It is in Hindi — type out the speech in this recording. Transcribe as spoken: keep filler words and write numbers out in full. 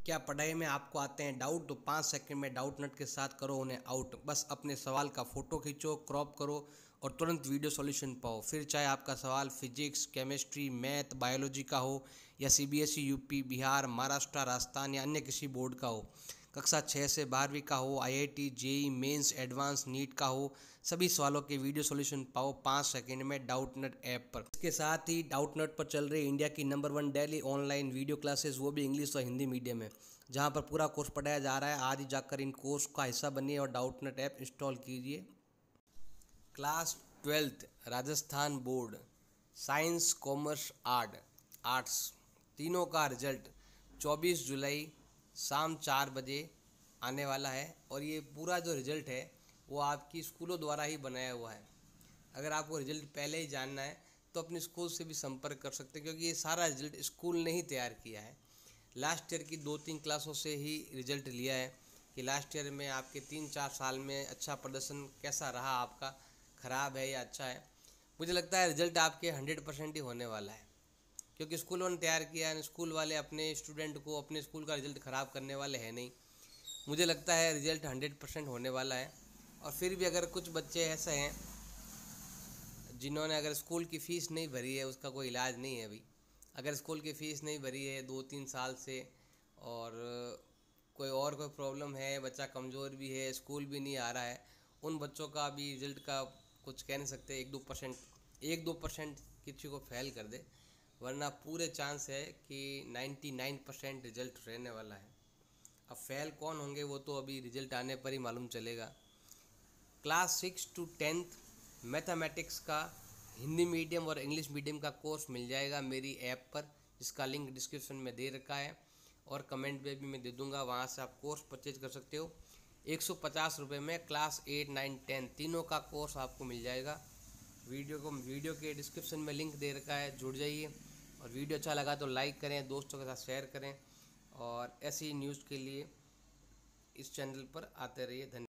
क्या पढ़ाई में आपको आते हैं डाउट? तो पाँच सेकंड में डाउट नट के साथ करो उन्हें आउट। बस अपने सवाल का फ़ोटो खींचो, क्रॉप करो और तुरंत वीडियो सॉल्यूशन पाओ। फिर चाहे आपका सवाल फिजिक्स, केमिस्ट्री, मैथ, बायोलॉजी का हो या सीबीएसई, यूपी, बिहार, महाराष्ट्र, राजस्थान या अन्य किसी बोर्ड का हो, कक्षा छः से बारहवीं का हो, IIT, JEE Mains, advance, NEET का हो, सभी सवालों के वीडियो सॉल्यूशन पाओ पाँच सेकंड में डाउट नट ऐप पर। इसके साथ ही डाउट नट पर चल रही इंडिया की number one daily online video classes, वो भी इंग्लिश और हिंदी मीडियम में, जहां पर पूरा कोर्स पढ़ाया जा रहा है। आज ही जाकर इन कोर्स का हिस्सा बनिए और डाउट नट ऐप इंस्टॉल कीजिए। Class twelfth Rajasthan board, science, commerce, art arts तीनों का रिजल्ट चौबीस जुलाई शाम चार बजे आने वाला है। और ये पूरा जो रिज़ल्ट है वो आपकी स्कूलों द्वारा ही बनाया हुआ है। अगर आपको रिज़ल्ट पहले ही जानना है तो अपने स्कूल से भी संपर्क कर सकते हैं, क्योंकि ये सारा रिज़ल्ट स्कूल ने ही तैयार किया है। लास्ट ईयर की दो तीन क्लासों से ही रिज़ल्ट लिया है कि लास्ट ईयर में आपके तीन चार साल में अच्छा प्रदर्शन कैसा रहा, आपका ख़राब है या अच्छा है। मुझे लगता है रिज़ल्ट आपके हंड्रेड परसेंट ही होने वाला है, क्योंकि स्कूलों ने तैयार किया है। स्कूल वाले अपने स्टूडेंट को अपने स्कूल का रिज़ल्ट ख़राब करने वाले हैं नहीं। मुझे लगता है रिज़ल्ट हंड्रेड परसेंट होने वाला है। और फिर भी अगर कुछ बच्चे ऐसे हैं जिन्होंने अगर स्कूल की फ़ीस नहीं भरी है, उसका कोई इलाज नहीं है अभी। अगर स्कूल की फ़ीस नहीं भरी है दो तीन साल से, और कोई और कोई प्रॉब्लम है, बच्चा कमज़ोर भी है, स्कूल भी नहीं आ रहा है, उन बच्चों का भी रिज़ल्ट का कुछ कह नहीं सकते। एक दो परसेंट एक दो परसेंट किसी को फेल कर दे, वरना पूरे चांस है कि नाइन्टी नाइन परसेंट रिज़ल्ट रहने वाला है। अब फेल कौन होंगे वो तो अभी रिज़ल्ट आने पर ही मालूम चलेगा। Class six to tenth mathematics का हिंदी मीडियम और इंग्लिश मीडियम का कोर्स मिल जाएगा मेरी ऐप पर, जिसका लिंक डिस्क्रिप्शन में दे रखा है और कमेंट में भी मैं दे दूंगा। वहाँ से आप कोर्स परचेज कर सकते हो। एक सौ पचास रुपये में क्लास एट नाइन टेन तीनों का कोर्स आपको मिल जाएगा। वीडियो को वीडियो के डिस्क्रिप्शन में लिंक दे रखा है, जुड़ जाइए। और वीडियो अच्छा लगा तो लाइक करें, दोस्तों के साथ शेयर करें, और ऐसी न्यूज़ के लिए इस चैनल पर आते रहिए। धन्यवाद।